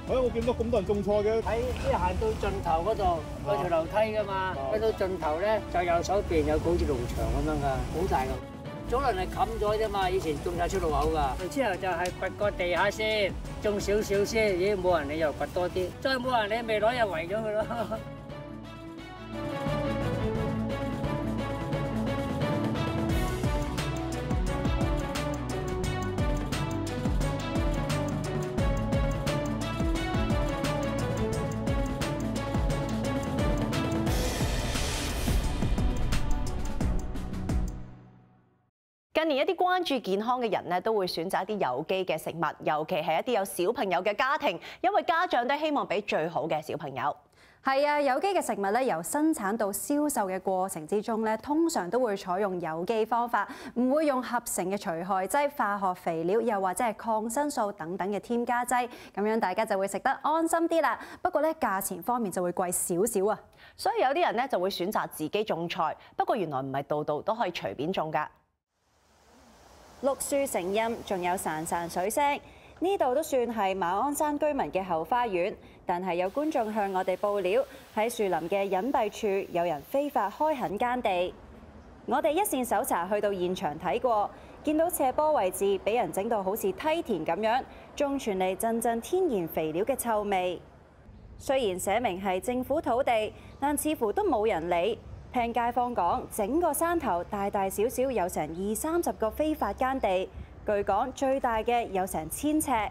我見到咁多人種菜嘅。 喺即係行到盡頭嗰度有條樓梯㗎嘛，去到盡頭咧就右手邊有個好似農場咁樣㗎，好大㗎。早輪係冚咗啫嘛，以前種晒出路口㗎。之後就係掘個地下先，種少少先，咦冇人理又掘多啲，再冇人理未攞又圍咗佢咯。 近年一啲關注健康嘅人咧，都會選擇一啲有機嘅食物，尤其係一啲有小朋友嘅家庭，因為家長都希望俾最好嘅小朋友。 係啊，有機嘅食物咧，由生產到銷售嘅過程之中咧，通常都會採用有機方法，唔會用合成嘅除害劑、化學肥料，又或者係抗生素等等嘅添加劑，咁樣大家就會食得安心啲啦。不過咧，價錢方面就會貴少少啊。 所以有啲人咧就會選擇自己種菜，不過原來唔係度度都可以隨便種㗎。 綠樹成蔭，仲有潺潺水聲，呢度都算係馬鞍山居民嘅後花園。但係有觀眾向我哋報料，喺樹林嘅隱蔽處有人非法開墾耕地。我哋一線搜查去到現場睇過，見到斜坡位置俾人整到好似梯田咁樣，仲傳嚟陣陣天然肥料嘅臭味。雖然寫明係政府土地，但似乎都冇人理。聽街坊講，整個山頭大大小小有成20-30個非法耕地，據講最大嘅有成1000尺。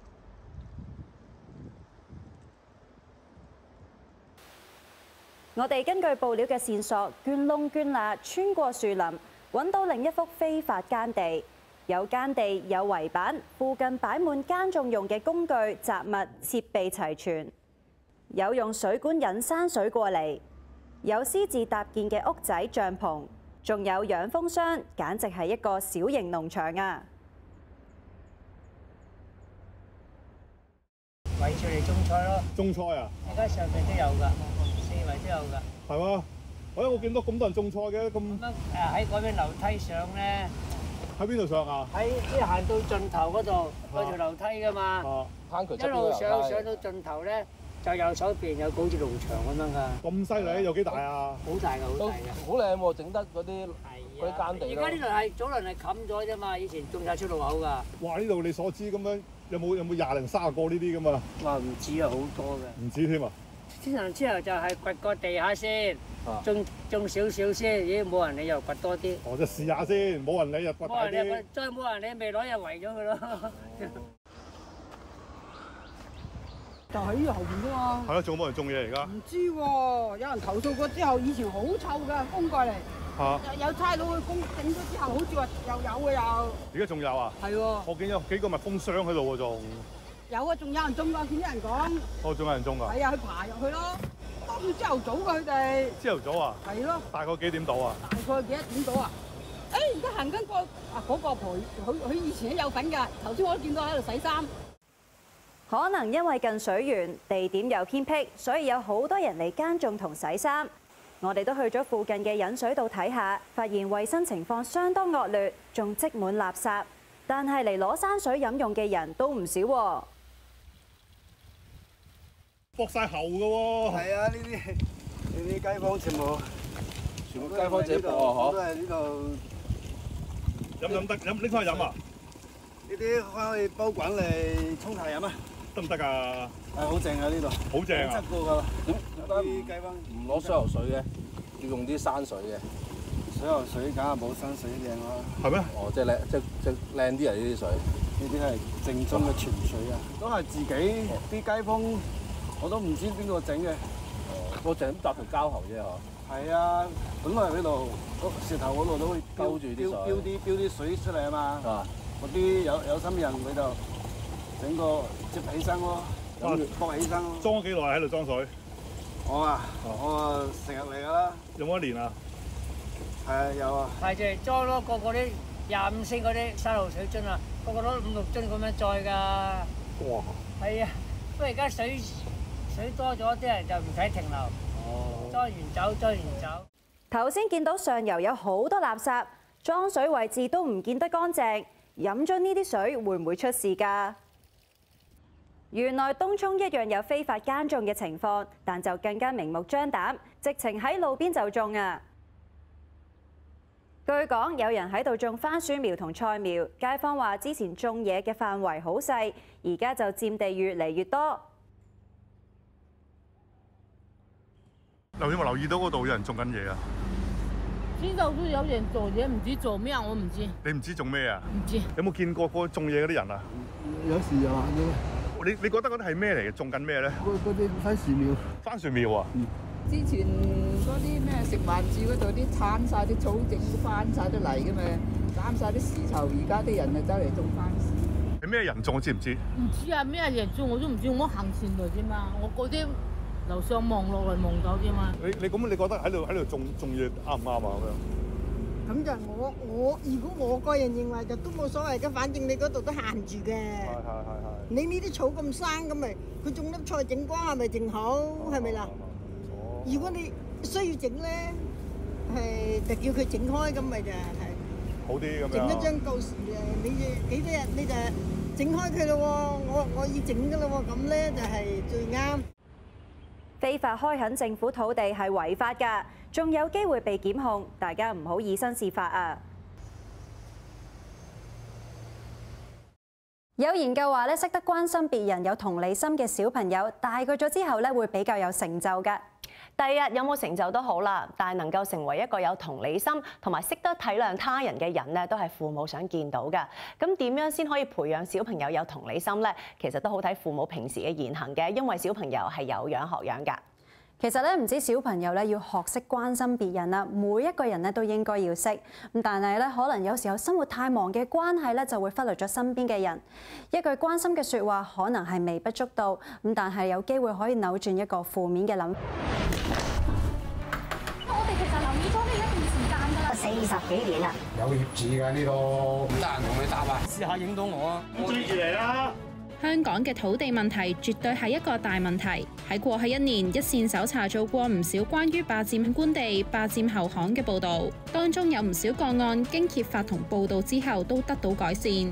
我哋根據報料嘅線索，捐窿捐罅穿過樹林，揾到另一幅非法耕地。有耕地，有圍板，附近擺滿耕種用嘅工具、雜物，設備齊全。有用水管引山水過嚟。有私自搭建嘅屋仔、帳篷，仲有養蜂箱，簡直係一個小型農場啊！ 圍住嚟種菜咯， 種菜啊！ 而家上面都有㗎，四圍都有㗎。 係嘛？我見到咁多人種菜嘅，咁咁樣喺嗰邊樓梯上咧， 喺邊度上啊？ 喺即係行到盡頭嗰度有條樓梯㗎嘛，一路上到盡頭咧。就右手邊有個好似農場咁樣㗎。 咁犀利，有幾大啊？ 好大㗎，好大㗎。 好靚喎，整得嗰啲耕地。 而家呢度係早輪係冚咗啫嘛，以前種晒出路口㗎。 哇！呢度你所知咁樣有冇20-30個呢啲咁啊？ 哇！唔止啊，好多嘅。 唔止添啊！ 之後就係掘個地下先，種少少先，咦冇人理又掘多啲。 就試下先，冇人理就掘大啲。 再冇人理未攞又圍咗佢咯。 就喺呢度後邊啫嘛。 係咯，仲有冇人種嘢而家？ 唔知喎，有人投訴過之後，以前好臭㗎，風過嚟。有差佬去整咗之後，好似話又有嘅又。 而家仲有啊？係喎。我見有幾個密封箱喺度喎，仲。 有啊，仲有人種㗎，見啲人講。 仲有人種㗎？ 係啊，去爬入去咯。當朝頭早㗎佢哋。朝頭早啊？係咯。 大概幾點到啊？ 大概幾多點到啊？而家行緊嗰個婆，佢以前都有份㗎。頭先我都見到喺度洗衫。 可能因為近水源，地點又偏僻，所以有好多人嚟耕種同洗衫。我哋都去咗附近嘅引水道睇下，發現衛生情況相當惡劣，仲積滿垃圾。但係嚟攞山水飲用嘅人都唔少喎。 駁晒喉㗎喎。 係啊，呢啲街坊全部街坊自己駁啊， 都係呢度飲得拎翻去飲啊！ 呢啲可以煲滾嚟沖茶飲啊！ 得唔得㗎？ 係好正啊！呢度好正啊！ 執過㗎啦。 點啲雞瘟唔攞水喉水嘅，要用啲山水嘅。 水喉水梗係冇山水靚啦。 係咩？ 哦，即係靚，即係靚啲啊！呢啲水。 呢啲係正宗嘅泉水啊！都係自己啲街坊，我都唔知邊個整嘅。 我淨係搭條膠喉啫嗬。 係啊，本來呢度石頭嗰度都會勾住啲水， 標啲水出嚟啊嘛。嗰啲有心人佢就整個接起身咯，駁起身咯。 裝咗幾耐喺度裝水？ 我成日嚟㗎啦。 用咗1年啊？ 係啊，有啊。 係就嚟裝咯，個啲25升嗰啲沙路水樽啊，個個都5-6樽咁樣載㗎。 哇！ 係啊，不過而家水多咗，啲人就唔使停留。裝完走。 頭先見到上游有好多垃圾，裝水位置都唔見得乾淨。飲咗呢啲水會唔會出事㗎？ 原來東涌一樣有非法耕種嘅情況，但就更加明目張膽，直情喺路邊就種啊！據講有人喺度種番薯苗同菜苗，街坊話之前種嘢嘅範圍好細，而家就佔地越嚟越多。 有冇留意到嗰度有人種緊嘢啊？ 知道都有人做嘢，唔知做咩我唔知。 你唔知種咩啊？ 唔知。 有冇見過嗰種嘢嗰啲人啊？ 有時又話你覺得嗰啲係咩嚟嘅？種緊咩咧？ 嗰啲番薯苗。 番薯苗啊！ 之前嗰啲咩食環署嗰度啲鏟晒啲草，整翻晒啲泥嘅嘛，斬晒啲石頭，而家啲人啊走嚟種番薯。 係咩人種？我知唔知？ 唔知啊，咩人種我都唔知，我行前來啫嘛，我嗰啲樓上望落嚟望到啫嘛。 你咁你覺得喺度種嘢啱唔啱啊？ 咁就我如果我個人認為就都冇所謂嘅，反正你嗰度都限住嘅。係。你呢啲草咁生咁咪，佢種粒菜整光係咪正好？係咪啦？如果你需要整咧，係就叫佢整開咁咪就係好啲咁樣。 整一張告示誒，你幾多日你就整開佢咯喎，我要整噶咯喎，咁咧就係最啱。 非法開墾政府土地係違法㗎，仲有機會被檢控，大家唔好以身試法啊！有研究話咧，識得關心別人、有同理心嘅小朋友，大個咗之後咧會比較有成就㗎。 第日有冇成就都好啦，但係能夠成為一個有同理心同埋識得體諒他人嘅人咧，都係父母想見到㗎。咁點樣先可以培養小朋友有同理心咧？其實都好睇父母平時嘅言行嘅，因為小朋友係有樣學樣㗎。 其實咧，唔止小朋友咧要學識關心別人啦，每一個人咧都應該要識。咁但係咧，可能有時候生活太忙嘅關係咧，就會忽略咗身邊嘅人。一句關心嘅説話，可能係微不足道，咁但係有機會可以扭轉一個負面嘅諗法。 我哋其實留意咗呢一段時間㗎啦，40幾年啦。 有業主㗎呢度，唔得閒同你答啊！ 試下影到我啊！ 追住嚟啦！ 香港嘅土地問題絕對係一個大問題。喺過去1年，一線搜查做過唔少關於霸佔官地、霸佔後巷嘅報導，當中有唔少個案經揭發同報導之後都得到改善。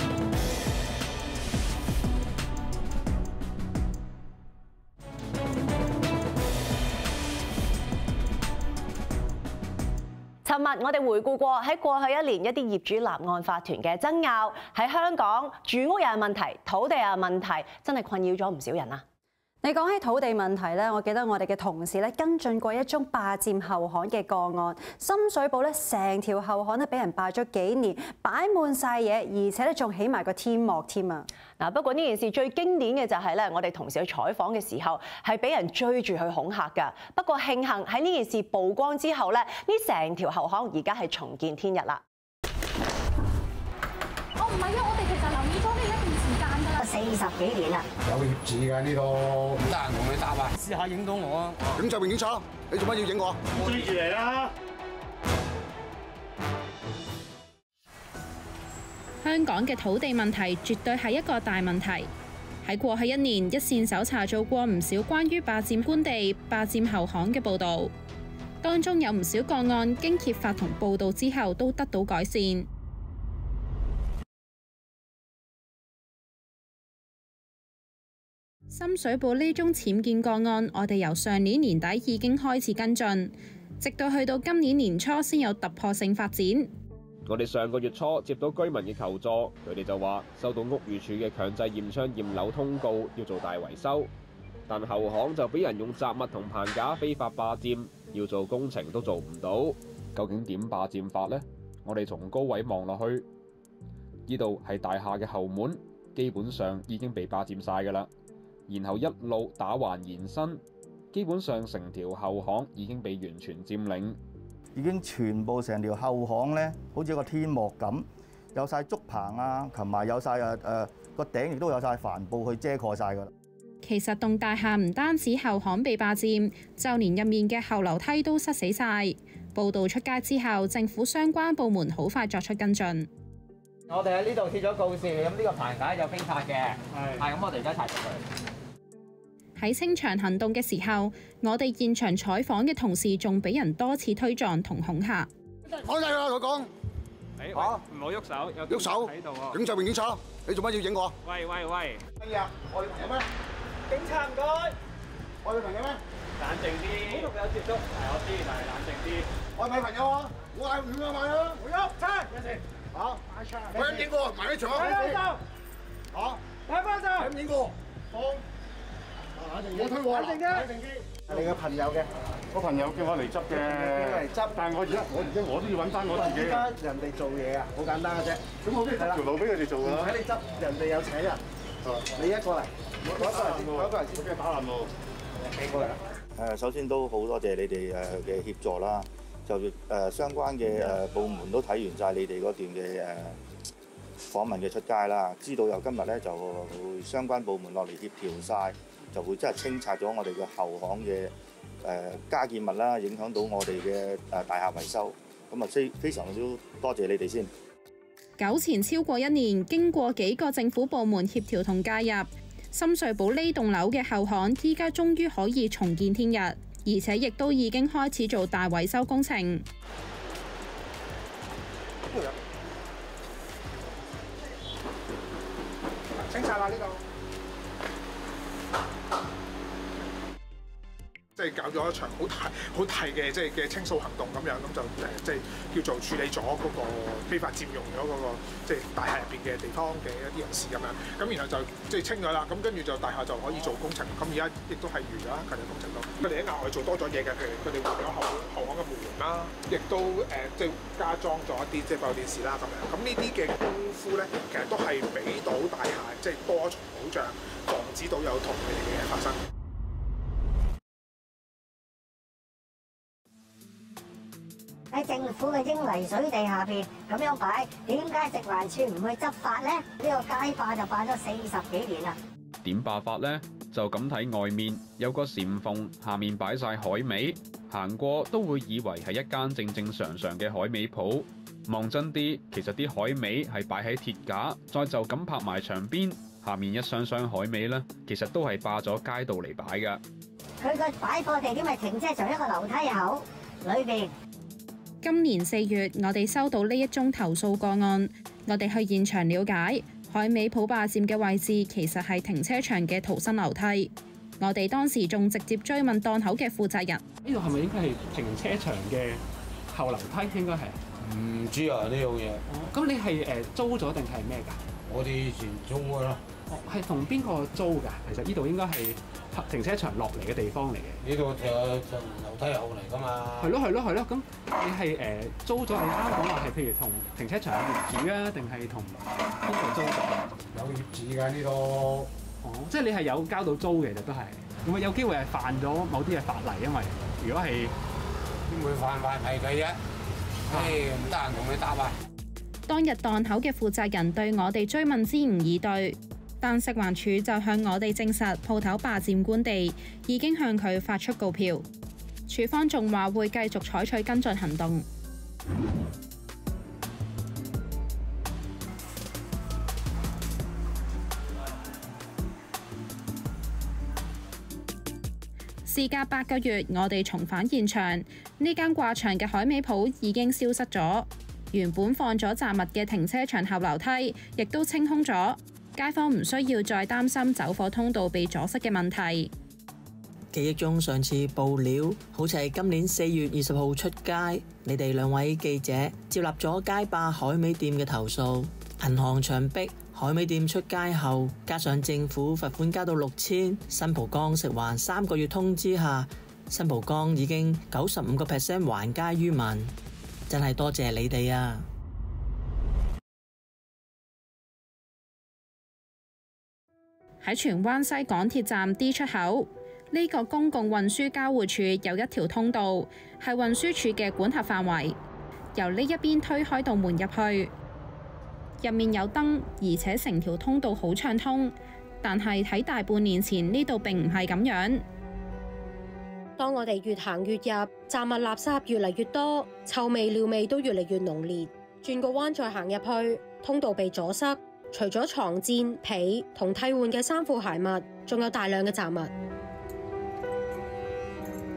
尋日我哋回顧過喺過去1年一啲業主立案法團嘅爭拗，喺香港住屋又有問題，土地又有問題，真係困擾咗唔少人啊！ 你講起土地問題咧，我記得我哋嘅同事咧跟進過一宗霸佔後巷嘅個案。深水埗咧成條後巷咧俾人霸咗幾年，擺滿晒嘢，而且咧仲起埋個天幕添啊！ 嗱，不過呢件事最經典嘅就係咧，我哋同事去採訪嘅時候係俾人追住去恐嚇㗎。不過慶幸喺呢件事曝光之後咧，呢成條後巷而家係重見天日啦。 哦，唔係啊，我哋其實留意咗呢一段時間㗎啦，40幾年啦。 有業主㗎呢度，唔得閒同你答啊！ 試下影到我啊！ 咁就警察，你做乜要影我？ 追住嚟啦！ 香港嘅土地問題絕對係一個大問題。喺過去1年，一線搜查做過唔少關於霸佔官地、霸佔後巷嘅報導，當中有唔少個案經揭發同報導之後都得到改善。深水埗呢宗僭建個案，我哋由上年年底已經開始跟進，直到去到今年年初先有突破性發展。 我哋上個月初接到居民嘅求助，佢哋就話收到屋宇署嘅強制驗窗驗樓通告，要做大維修，但後巷就俾人用雜物同棚架非法霸佔，要做工程都做唔到。究竟點霸佔法呢？我哋從高位望落去，呢度係大廈嘅後門，基本上已經被霸佔晒㗎啦。然後一路打橫延伸，基本上成條後巷已經被完全佔領。 已經全部成條後巷咧，好似個天幕咁，有晒竹棚啊，同埋有晒個頂亦都有晒帆布去遮蓋晒㗎啦。 其實棟大廈唔單止後巷被霸佔，就連入面嘅後樓梯都塞死晒。報道出街之後，政府相關部門好快作出跟進。 我哋喺呢度貼咗告示，咁呢個棚架有非法嘅，係咁我哋而家查實佢。 喺清場行動嘅時候，我哋現場採訪嘅同事仲俾人多次推撞同恐嚇。 講晒啦，佢講。 唔好喐手，有喐手喺度喎。 警察，警察， 你做乜要影我？ 喂！ 乜嘢啊？我哋朋友咩？ 警察唔該， 我哋朋友咩？ 冷靜啲，唔好同佢有接觸。係我知，但係冷靜啲。 我係咪朋友啊？我係亂咁買啊！ 回屋車，有事。 嚇！我有影過，埋喺牆。 睇翻手。 嚇！ 睇翻手。 有影過。放。我退貨啦。冷靜啲。係你嘅朋友嘅。 我朋友叫我嚟執嘅。 叫嚟執。 但係我都要揾翻我自己。 而家人哋做嘢啊，好簡單嘅啫。 咁我都要執條路俾佢哋做㗎。 唔使你執，人哋有請人。你一個嚟。我一個嚟先，我一個嚟先。 俾打爛喎。 幾個嚟啊？ 首先都好多謝你哋嘅協助啦，就相關嘅部門都睇完晒你哋嗰段嘅訪問嘅出街啦，知道有今日咧就會相關部門落嚟協調晒，就會真係清拆咗我哋嘅後巷嘅加建物啦，影響到我哋嘅大廈維修，咁啊非常之多謝你哋先。 糾纏超過1年，經過幾個政府部門協調同介入，深水埗呢棟樓嘅後巷依家終於可以重見天日，而且亦都已經開始做大維修工程。 清拆啦呢度。 即係搞咗一場好大嘅即係嘅清掃行動咁樣，咁就即係叫做處理咗嗰個非法佔用咗嗰個即係大廈入邊嘅地方嘅一啲人士咁樣，咁然後就即係清咗啦，咁跟住就大廈就可以做工程，咁而家亦都係完咗啦，近日工程都。佢哋喺額外做多咗嘢嘅，譬如佢哋換咗後巷嘅門啦，亦都即係加裝咗一啲即係閉路電視啦咁樣。咁呢啲嘅功夫咧，其實都係俾到大廈即係多重保障，防止到有同類嘅嘢發生。 喺政府嘅英泥水地下邊咁樣擺，點解食環署唔去執法咧？呢個街霸就擺咗40幾年啦。 點霸法呢？就咁睇外面有個簷篷，下面擺晒海味，行過都會以為係一間正正常常嘅海味鋪。望真啲，其實啲海味係擺喺鐵架，再就咁拍埋牆邊，下面一箱箱海味呢，其實都係霸咗街道嚟擺㗎。 佢個擺貨地點係停車場一個樓梯口裏邊。 今年4月，我哋收到呢一宗投訴個案，我哋去現場了解，海味鋪霸佔嘅位置其實係停車場嘅逃生樓梯。我哋當時仲直接追問檔口嘅負責人： 呢度係咪應該係停車場嘅後樓梯？應該係。 唔知啊呢樣嘢。 咁你係租咗定係咩㗎？ 我哋以前租㗎啦。 係同邊個租㗎？其實呢度應該係停車場落嚟嘅地方嚟嘅。 呢度就樓梯後嚟㗎嘛。 係咯。咁你係租咗？你啱講話係譬如同停車場嘅業主啊，定係同邊個租咗？ 有業主㗎呢度。 哦，即係你係有交到租嘅，其實都係。咁啊有機會係犯咗某啲嘅法例，因為如果係點會犯法係佢啫？唔得閒同你答啊！ 當日檔口嘅負責人對我哋追問支吾以對，但食環署就向我哋證實鋪頭霸佔官地，已經向佢發出告票。署方仲話會繼續採取跟進行動。事隔8個月，我哋重返現場，呢間掛牆嘅海味鋪已經消失咗，原本放咗雜物嘅停車場後樓梯亦都清空咗，街坊唔需要再擔心走火通道被阻塞嘅問題。 記憶中上次報料好似係今年4月20號出街，你哋2位記者接納咗街霸海味店嘅投訴，銀行牆壁海味店出街後，加上政府罰款加到6000，新蒲崗食環3個月通知下，新蒲崗已經95% 還街於民，真係多謝你哋啊！ 喺荃灣西港鐵站 D 出口，呢個公共運輸交匯處有一條通道，係運輸署嘅管轄範圍，由呢一邊推開道門入去。入面有燈，而且成條通道好暢通。但係喺大半年前呢度並唔係咁樣。 當我哋越行越入，雜物垃圾越嚟越多，臭味尿味都越嚟越濃烈。轉個彎再行入去，通道被阻塞，除咗床墊、被同替換嘅衫褲鞋襪，仲有大量嘅雜物，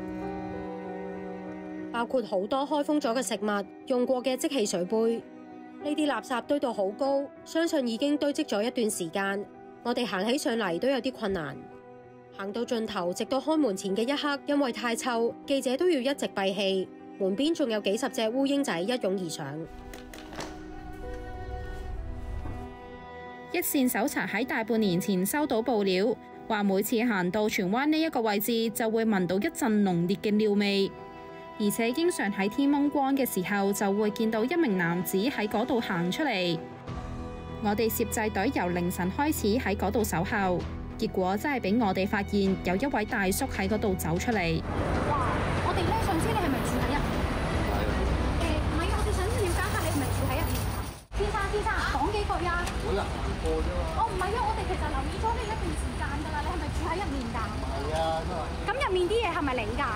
包括好多開封咗嘅食物、用過嘅即棄水杯。 呢啲垃圾堆到好高，相信已經堆積咗一段時間。我哋行起上嚟都有啲困難。行到盡頭，直到開門前嘅一刻，因為太臭，記者都要一直閉氣。門邊仲有幾十隻烏蠅仔一擁而上。 一線搜查喺大半年前收到報料，話每次行到荃灣呢一個位置，就會聞到一陣濃烈嘅尿味。而且經常喺天蒙光嘅時候，就會見到一名男子喺嗰度行出嚟。我哋攝製隊由凌晨開始喺嗰度守候，結果真係俾我哋發現有一位大叔喺嗰度走出嚟。 哇！我哋咧想知你係咪住喺入面？唔係，我哋想了解下你係咪住喺入面？先生，講幾句啊！ 嗰日行過啫嘛。 哦，唔係啊，我哋其實留意咗你一段時間㗎啦，你係咪住喺入面㗎？ 係啊， 咁入面啲嘢係咪你㗎？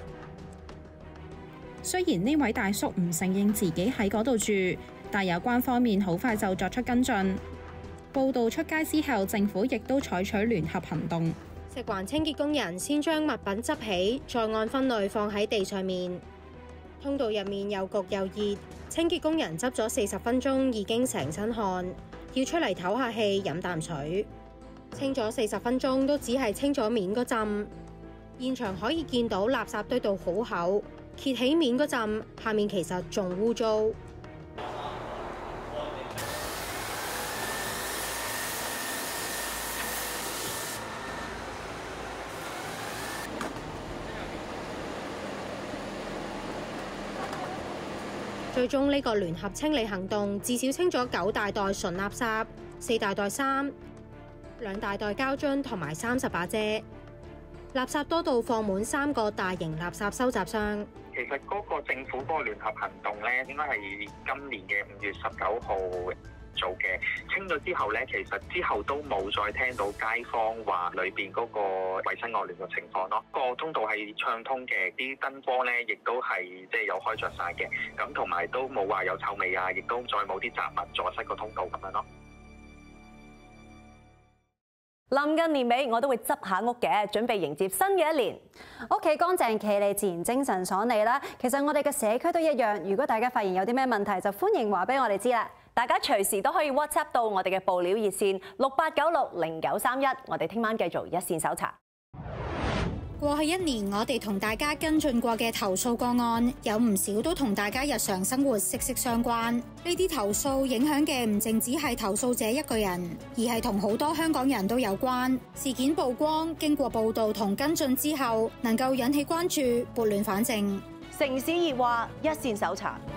雖然呢位大叔唔承認自己喺嗰度住，但有關方面好快就作出跟進。報道出街之後，政府亦都採取聯合行動。 食環清潔工人先將物品執起，再按分類放喺地上面。通道入面又焗又熱，清潔工人執咗40分鐘，已經成身汗，要出嚟唞下氣，飲啖水。清咗40分鐘都只係清咗面嗰陣。現場可以見到垃圾堆到好厚。揭起面嗰陣，下面其實仲污糟。最終呢個聯合清理行動，至少清咗9大袋純垃圾、4大袋衫、2大袋膠樽同埋30把遮。垃圾多到放滿3個大型垃圾收集箱。 其實嗰個政府嗰個聯合行動咧，應該係今年嘅5月19號做嘅。清咗之後咧，其實之後都冇再聽到街坊話裏邊嗰個衞生惡劣嘅情況咯。個通道係暢通嘅，啲燈光咧亦都係即係有開着晒嘅。咁同埋都冇話有臭味啊，亦都再冇啲雜物阻塞個通道咁樣咯。 臨近年尾，我都會執下屋嘅，準備迎接新嘅一年。 屋企乾淨企理，自然精神爽利啦。其實我哋嘅社區都一樣。如果大家發現有啲咩問題，就歡迎話俾我哋知啦。 大家隨時都可以 WhatsApp 到我哋嘅報料熱線68960931。我哋聽晚繼續一線搜查。 過去1年，我哋同大家跟進過嘅投訴個案，有唔少都同大家日常生活息息相關。呢啲投訴影響嘅唔淨止係投訴者一個人，而係同好多香港人都有關。事件曝光，經過報導同跟進之後，能夠引起關注，撥亂反正。 城市熱話，一線搜查。